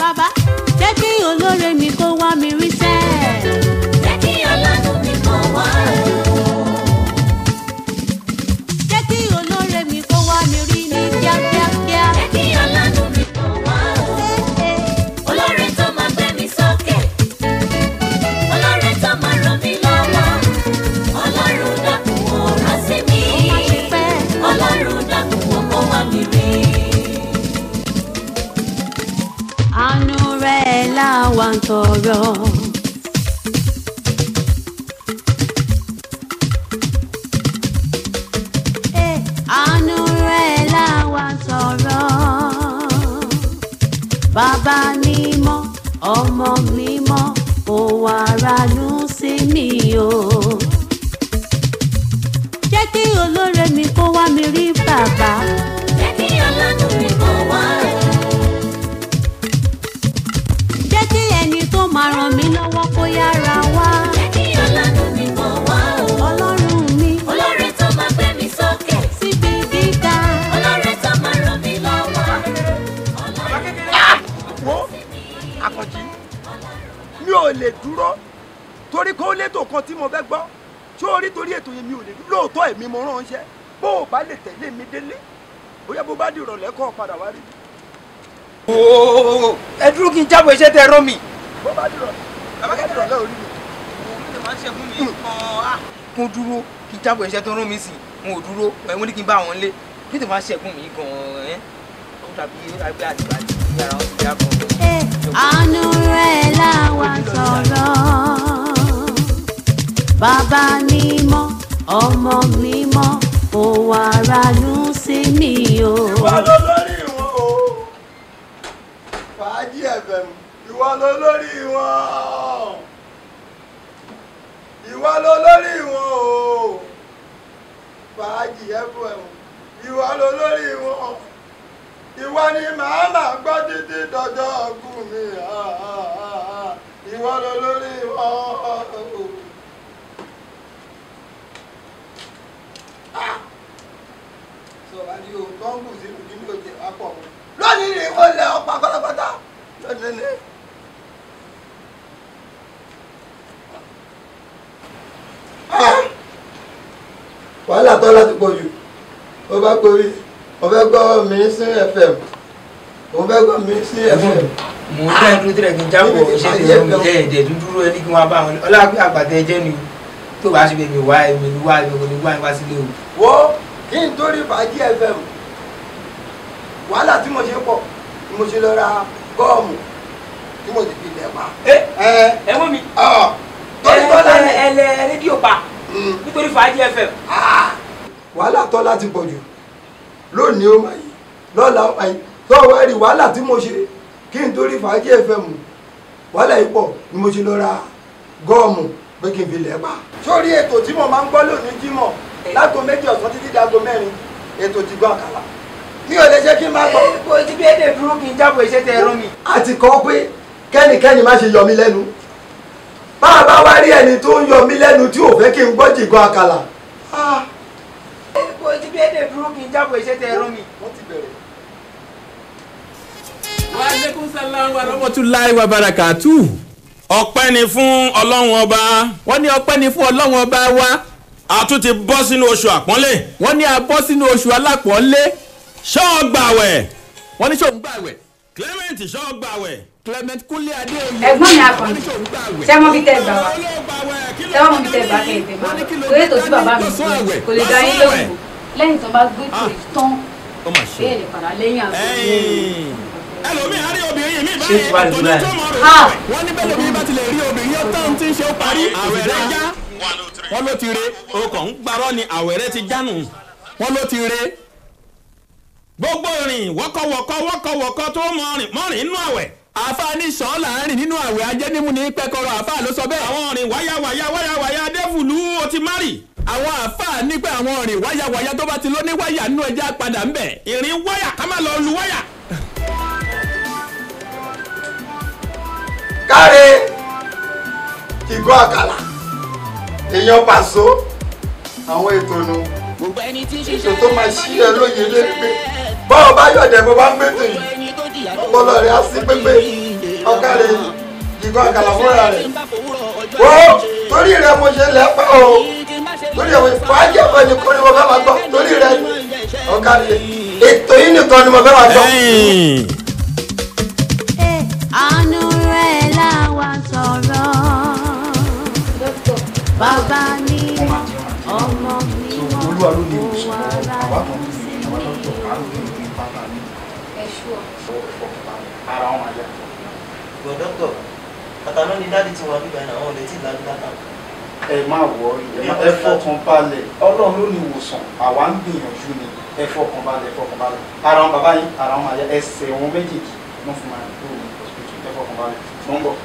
bàbá jẹ́ kí olóore mi kó wá mi rí sẹ́. Jẹ́ kí ọlọ́nu mi kó wá o. Jẹ́ kí olóore mi kó wá mi rí ní kíákíákíá. Jẹ́ kí ọlọ́nu mi kó wá o. Olóore tó máa gbé mi sókè. Olóore tó máa ràn mí lọ́wọ́. Ọlọ́run dákun ó rán sí mi. Ọlọ́run dákun ó kó wá mi rí. Àánú rẹ̀ làwa ń tọrọ. Àánú rẹ̀ làwa ń tọrọ. Bàbá mímọ́, ọmọ mímọ́, ó wá ránú sí mi o. Jẹ́ kí olóore mi kó wá mi rí bàbá. Jẹ́ kí ọlọ́nu mi kó wá o. Jẹ́ kí ẹni tó máa ràn mí lọ́wọ́ kó yára wá. Jẹ́ kí ọlọ́nu mi kó wá o. Ọlọ́run mi Olóore tó máa gbé mi sókè. síbi gíga. Olóore tó máa ràn mí lọ́wọ́. Wo Àkànjí mi ò lè dúró torí kó létò kan tí mo fẹ́ gbọ́ tí ó rí torí ètò yẹn mi ò lè dúró lóòótọ́ èmi mo ránṣẹ́ bó o bá lè tẹ̀lé mi délé bóyá bó bá di ìrọ̀lẹ́ kọ́ padà wá rí. ooo ẹ dúró kí n jábọ̀ iṣẹ́ tẹ rán mi. bó bá di ìrọ̀lẹ́ orí mi. kún dúró kí n jábọ̀ iṣẹ́ tó rán mi sí n ò dúró ẹ̀ mo ní kí n bá wọn lé kí n tó máa ṣẹ̀kún mi gan-an ẹ̀ ó dàbí ẹgbẹ́ àdìgbà yàrá wọn ti yá gan. Àánú rẹ̀ làwa ń tọrọ. Bàbá mímọ́, ọmọ mímọ́, ó wá ránú sí mi o. ìwọ ló lórí wọn o Fàájì FM ìwọ ló lórí wọn ìwọ ló lórí wọn o Fàájì FM ìwọ ló lórí wọn ìwọ ni màá máa gbọ́ títí dọjọ́ ọkùn mi ìwọ ló lórí wọn. Sọ̀rọ̀ ni o tó ń kù sí ìdí ní òjò apọ̀ wọn. Lónìí ni ó lẹ ọ̀pá pátápátá lónìí ni. Wàhálà tó láti pọ̀ jù ó bá péré mo fẹ́ gbọ́ Millicent FM mo fẹ́ gbọ́ Millicent FM. mo ń dá dúró tẹ́lẹ̀ kí n jábọ̀ iṣẹ́ tẹ rán mi lẹ́ẹ̀dẹ̀ dúdúró ẹni kí wọ́n bá wọn ọlọ́pàá àgbàtà ẹjẹ́ ni tó bá ṣe bèbè wá èmi ní wá èmi kò ní wá ìwá sílé o. Wo kí n tó rí Fàájì FM wàhálà tí mo ṣe pọ̀ tí mo ṣe lọ ra gọ́ọ̀mù tí mo ti fi lẹ̀ pa. ẹ mọ́ mi torí Tọ́lá ni ẹ lẹ rédíò pa nítorí Fàájì FM. wàhálà Tọ́lá ti pọ̀ jù lónìí ó máa yí lọ́la ó máa yí tó wá rí wàhálà tí mo ṣe kí n tó rí Fàájì FM wàhálà yìí pọ̀ ni mo ṣe lọ ra gọ́ọ̀mù pé kí n fi lẹ̀ pa. sórí ètò tí mo máa ń gbọ́ lónìí jímọ̀ láago 2 ọ̀sán títí di aago 4 ètò ti gbọ́ àkàlà mi ò lè jẹ́ kí n máa gbọ́. kò tí bí èdè dúró kí n jábọ̀ iṣẹ́ tẹ rán mi. a ti kọ́ pé kẹ́nikẹ́ni má ṣe yọ mí lẹ́nu bá a bá wá rí ẹni tó ń yọ mí lẹ́nu tí ò fẹ́ kí n gbọ́ jìgàn àkàlà. kò tí bí èdè dúró kí n jábọ̀ iṣẹ́ tẹ rán mi. wọ́n ti bẹ̀rẹ̀. Wa alaikum salam wa rahmatullahi wa barakatuh. Ọpẹ́ ni fún Ọlọ́run ọba. Wọ́n ní ọpẹ́ ni fún Ọlọ́run ọba wa. A tún ti bọ́ sínú oṣù àpọ́nlé. Wọ́n ní a bọ́ sínú oṣù alápọ̀nlé. Ṣọ́ gbàwẹ̀. Wọ́n ní ṣòun gbàwẹ̀. Clement ṣọ́ gbàwẹ̀. Clement Kúnlé Adéoyè. Ẹ̀gbọ́n mi Àkànjí ṣé mo fi tẹ gbà wá ṣé wọn mo fi tẹ gbà kẹ ìfẹ́ máa kò lè tó sí bàbá mi kò lè dá yín lóhùn lẹ́yìn tó bá gbé tó tán bẹ́ẹ̀ lè padà lẹ́yìn àgbọn ẹlòmíì á rí obìnrin mi Ṣé ti wá báyìí lè ọ̀tọ̀ ní dúró tó mọ̀ ọ́rọ̀ rẹ̀. Wọ́n ní bẹ́ẹ̀ lómi bá ti lè rí obìnrin yóò tán tí ń ṣe ó parí. Àwẹ̀ rẹ̀ já. Wọ́n ló ti re. Okọ̀ ń gbarọ́ ni àwẹ̀ rẹ̀ ti jánu. Wọ́n ló ti re. Gbogbo rìn wọ́kọ̀wọ́kọ̀ tó mọ̀rìn inú àwẹ̀. Àfáà ní sàn láàrin nínú àwẹ̀ ajẹ́nímú ní pẹ́kọ̀rọ̀ àfáà ló sọ bẹ́ẹ̀. Àwọn rìn wáyàwáyà dẹ́fùlú o ti márì. Àwọn àfáà ní pé àwọn rìn wáyàwáyà tó bá ti lọ ní wáyà nínú ẹja padà ń bẹ̀. Ìrìn wáyà ká má lọ lu wáyà. Káre ìgò àkàlà èèyàn Pàṣọ àwọn ètò nu ètò tó máa ṣí ẹ lóye lérí pé báwo bá yọ̀dẹ̀ bó bá ń gbé tò yìí ọpọlọ rẹ̀ á sí pépé ọ̀kàlẹ̀ ìgbọ́ àkàlà fúnra rẹ̀ wo torí rẹ̀ mo ṣe lẹ́pẹ́ o torí rẹ̀ fàájì ẹ̀fọ́ ni kò ní mo fẹ́ máa gbọ́ torí rẹ̀ ọ̀kàlẹ̀ ètò yìí nìkan ni mo fẹ́ máa gbọ́. àánú rẹ̀ làwa sọ̀rọ̀ bàbá mi ọmọ mi wọ́n wà lára sí mi. Dókítà, àtàná ni dáàdì tí wọ́n bíbá ẹ̀ náà wọ́n lè tí ì lájú látà. Ẹ má wọrí, ẹ fọkàn balẹ̀, Ọlọ́run ló ní ìwòsàn, àwa ń gbìyànjú ni, ẹ fọkàn balẹ̀, ẹ fọkàn balẹ̀. Ara wọn bàbá yín, ara wọn àyà ẹsẹ̀ wọn méjèèjì wọ́n fi máa kúrò ní hospital, ẹ fọkàn balẹ̀. Mo ń bọ̀.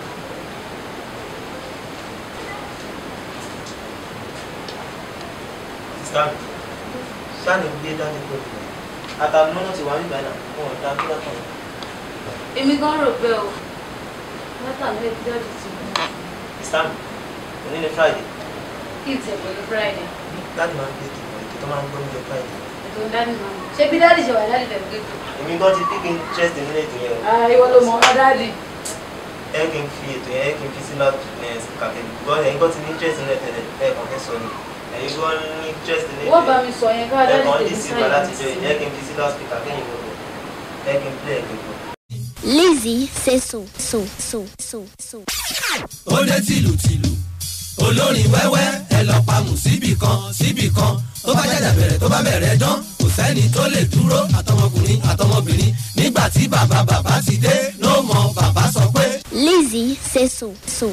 Sáà ní gbé dáàdì pẹ̀lú. Àtàná náà ti wà bíbá ẹ̀ náà wọ́n ò dá bí látà. Èmi gan rò pé o látà ló ti dájú sí mi. Islam, òní ni Friday. Kí n tẹ̀ pẹ̀lú Friday. Dáàdì máa ń gbé ètò tó máa ń gbọ́ ní Friday. Ètò dáàdì máa ń bọ̀. Ṣé bí dáàdì ṣe wà dáàdì tẹ̀lé ètò? Èmi gan ti pick interest nínú ètò yẹn o. Ìwọ ló mọ̀ ọ́ dáàdì. Ẹ kí n fi ètò yẹn, ẹ kí n fi sí loudness kàkẹ́. Gbọ́dọ̀ ẹ̀yin gan ti ní interest nínú ẹ̀tẹ̀ ẹ̀ kàn fẹ́ sọ ni. Ẹ̀yin gan ní interest nínú ètò. Wọ́n bá mi sọ yẹn ká dáàdì tẹ̀lé sáyẹn. Ẹ kí n fi sí loudspeaker kẹ́yìn gbogbo. Ẹ kí n play ẹ̀ gbogbo. Lizzy say so. Ó dé tìlùtìlù olórin wẹ́wẹ́ ẹ lọ pamù síbì kan tó bá jàjà bẹ̀rẹ̀ tó bá bẹ̀rẹ̀ dán kò sẹ́ni tó lè dúró àtọmọkùnrin àtọmọbìnrin nígbà tí bàbá ti dé ló mọ bàbá sọ pé. Lizzy say so.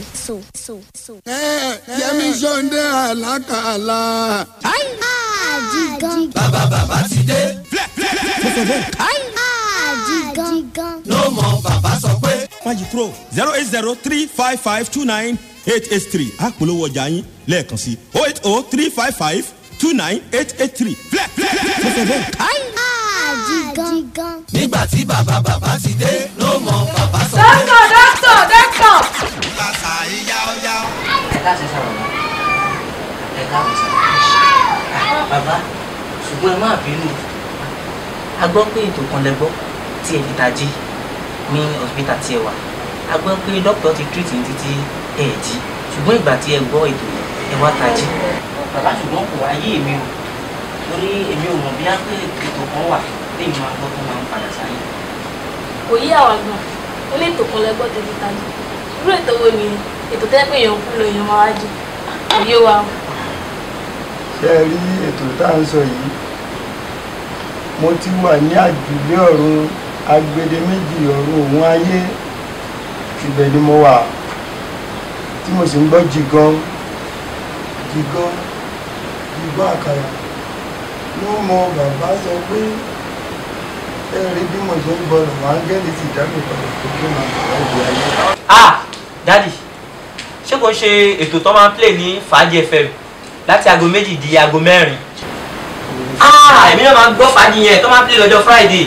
Yẹmi Ṣóńdé àlákàlà. Àjígan. Bàbá ti dé. Àjígan. Ló mọ bàbá sọ pé. Fajitro 08035529883 àpolówó ọjà yín lẹ́ẹ̀kan sí 08035529883. Àjígan. Nígbà tí bàbá ti dé ló mọ bàbá sọ pé. Dókítà. Kàtà ìyá ọjà. Ẹ káàsì sábà bá. Ẹ káàsì sábà. Bàbá, ṣùgbọ́n ẹ má bínú. A gbọ́ pé ètò kan lẹ gbọ́ tí ẹ fi tají ní hospital tí ẹ wà. A gbọ́ pé dókítà ti treat ní títí ẹ jí. Ṣùgbọ́n ìgbà tí ẹ gbọ́ ètò yẹn, ẹ wá tají. Bàbá ṣùgbọ́n kò wáyé èmi o. Torí èmi ò mọ̀ bí á pé ètò kan wà lẹ́yìn máa gbọ́ tó máa ń padà sáyé. Kò yí àwa gan. Ó lè ètò kan lẹ́gbọ́ tẹ̀lé tají. Irú ètò wo ni ètò tẹ́ pé èèyàn kú lọ èèyàn máa wá jí? Kò yé wa o. Ṣé ẹ rí ètò tá à ń sọ yìí? Mo ti wà ní àjùlé ọ̀run agbedeméjì ọ̀run òun ayé ibẹ̀ ni mo wà tí mo sì ń gbọ́ jìgan àkàrà ló mọ bàbá sọ pé ẹ rí bí mo ṣe ń gbọ́dọ̀ wá áńgẹ́lì sì dábì padà tó kí màá bàbá ìdí ayé. Dádì, ṣé kò ń ṣe ètò tó máa ń play ní Fàájì FM láti aago 2 di aago 4? Èmi náà máa ń gbọ́ Fàájì yẹn tó máa ń play lọ́jọ́ Friday.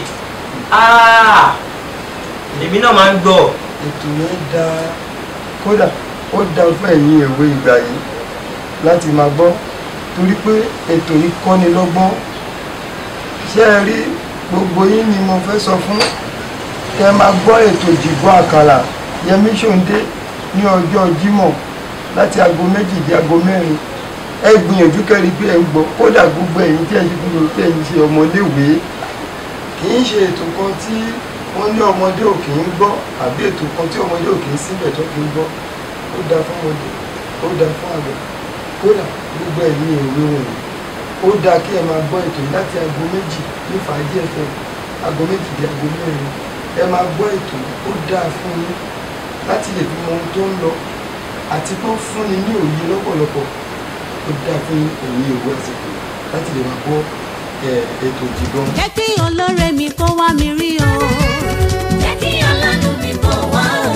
Èmi náà máa ń gbọ́. Ètò yẹn dáa kódà ó dáa fún ẹ̀yin èwe ìgbà yìí láti máa gbọ́ torí pé ètò yìí kọ́ni lọ́gbọ́n. Ṣé ẹ rí gbogbo yín ni mo fẹ́ sọ fún kẹ́ máa gbọ́ ètò Jìgan Àkàrà Yẹmí Ṣóńdé ní ọjọ́ Jímọ̀ láti aago 2 di aago 4. Ẹ gbìyànjú kẹ́rí pé ẹ ń gbọ́ kódà gbogbo ẹ̀yin tí ẹ ṣe gbogbo tí ẹ̀yin ṣe ọmọléèwé kì í ṣe ètò kan tí wọ́n ní ọmọdé ò kì í gbọ́ àbí ètò kan tí ọmọdé ò kì í síbẹ̀ tó kì í gbọ́. Ó dáa fún ọmọdé, ó dáa fún àgbà, kódà gbogbo ẹ̀yin èwe wọ̀nyí ó dáa kí ẹ máa gbọ́ ètò yìí láti aago 2 ní Fàájì FM aago 2 di aago 4. Ẹ máa gbọ́ ètò yìí ó dáa fún yín láti lè fi mọ ohun tó ń lọ àti pé ó fúnni ní òye lọ́pọ̀lọpọ̀. Ó dáa fún ẹ̀yin ìwé àsìkò láti lè máa gbọ́ ètò Jìgan. Jẹ́ kí olóore mi kó wá mi rí o. Jẹ́ kí ọlọ́nu mi kó wá o.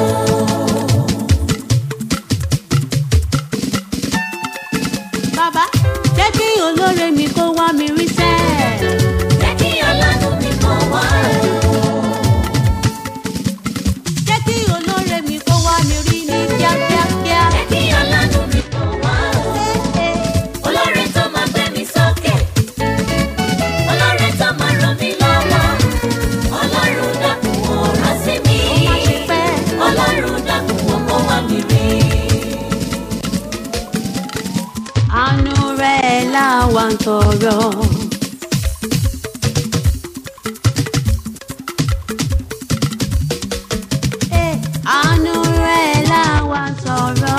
Bàbá, jẹ́ kí olóore mi kó wá mi rí sẹ́ẹ̀. Jẹ́ kí ọlọ́nu mi kó wá o. Jẹ́ kí olóore mi kó wá mi rí ní kíákíákíá. Jẹ́ kí ọlọ́nu mi kó wá o. Olóore tó máa gbé mi sókè. Olóore tó máa ràn mí lọ́wọ́. Ọlọ́run dákun ó rán sí mi. ń tọrọ. Àánú rẹ̀ làwa ń tọrọ.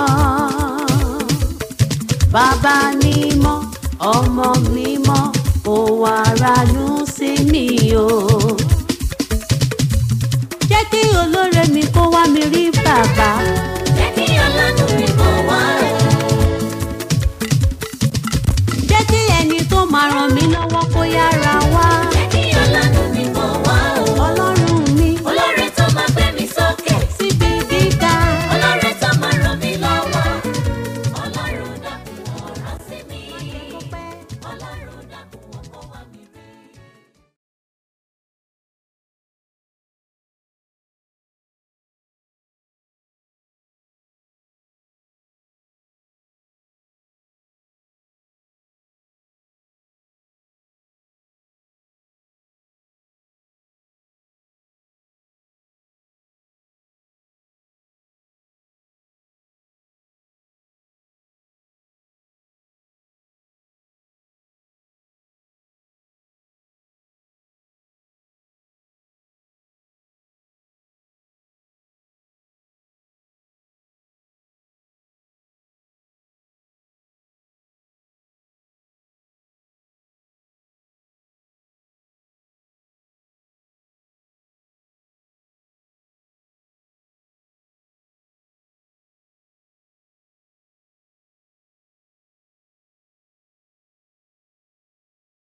Bàbá mímọ́, ọmọ mímọ́, ó wá ránú sí mi o.